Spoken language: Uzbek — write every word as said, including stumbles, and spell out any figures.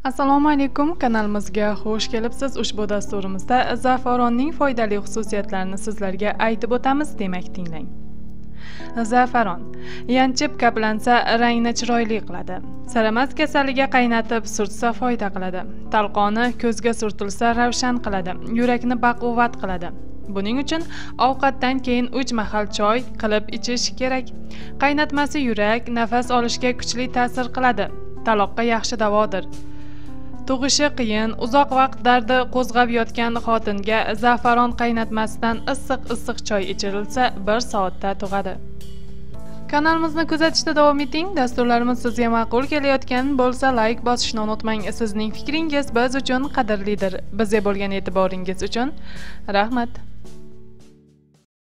Assalomu alaykum, kanalimizga xush kelibsiz. Ushbu dasturimizda zafaronning foydali xususiyatlarini sizlarga aytib o'tamiz, demak tinglang. Zafaron yanchib kaplansa rangni chiroyli qiladi. Saramas kasaliga qaynatib surtsa foyda qiladi. Talqoni ko'zga surtilsa ravshan qiladi, yurakni baquvvat qiladi. Buning uchun ovqatdan keyin uch mahal choy qilib ichish kerak. Qaynatmasi yurak, nafas olishga kuchli ta'sir qiladi. Taloqqa yaxshi davodir. Tug'ishi qiyin, uzoq vaqt dardi qo'zg'ab yotgan xotinga zafaron qaynatmasidan issiq-issiq choy ichirilsa bir soatda tug'adi. Kanalimizni kuzatishda davom eting. Dasturlarimiz sizga ma'qul kelayotgan bo'lsa, like bosishni unutmang. Sizning fikringiz biz uchun qadrlidir. Bizga bo'lgan e'tiboringiz uchun rahmat.